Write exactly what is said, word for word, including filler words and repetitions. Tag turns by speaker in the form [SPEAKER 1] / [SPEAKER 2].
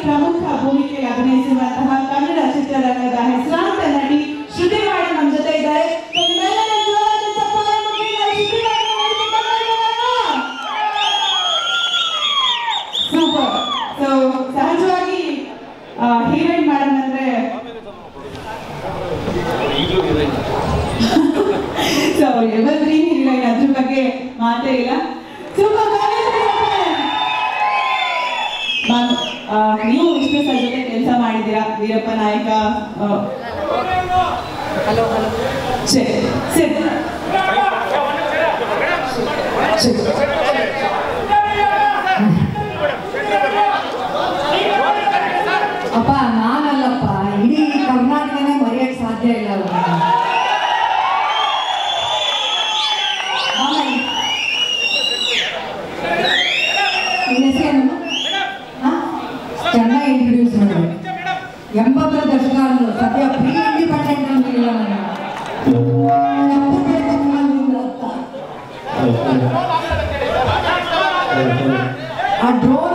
[SPEAKER 1] ಪ್ರಮುಖ ಭೂಮಿಕೆ ಅಭಿನಯಿಸಿರುವಂತಹ ಕನ್ನಡ ಚಿತ್ರರಂಗದ ಹೆಸರಾಂತ ನಟಿ ಶ್ರುತಿ ಮೇಡಮ್ ನಮ್ಮ ಜೊತೆ ಇದ್ದಾರೆ. ಸೂಪರ್. ಸೊ ಸಹಜವಾಗಿ ಹೀರೋಯಿನ್ ಮೇಡಮ್ ಅಂದ್ರೆ ಸೊ ಎವರ್ಗ್ರೀನ್ ಹೀರೋಯಿನ್, ಅದ್ರ ಬಗ್ಗೆ ಮಾತೇ ಇಲ್ಲ. ಸೂಪರ್. ನೀವು ವಿಷ್ಣು ಸರ್ ಜೊತೆ ಕೆಲಸ ಮಾಡಿದ್ದೀರಾ, ವೀರಪ್ಪ ನಾಯಕ. ಹಲೋ ಹಲೋ ಸರಿ ಸರಿ
[SPEAKER 2] ಅಪ್ಪ ನಾನಲ್ಲಪ್ಪ, ಇಡೀ ಕರ್ನಾಟಕನೇ ಮರೆಯಕ್ಕೆ ಸಾಧ್ಯ ಇಲ್ಲ. ಚೆನ್ನಾಗಿ ಇಂಟ್ರೊಡ್ಯೂಸ್ ಮಾಡಿ. ಎಂಬತ್ತರ ದಶಕ ಸದ್ಯ ಪ್ರೀ ಇಂಡಿಪೆಂಡೆಂಟ್ ಅಂತಿಲ್ಲ ಆ ಡ್ರೋನ್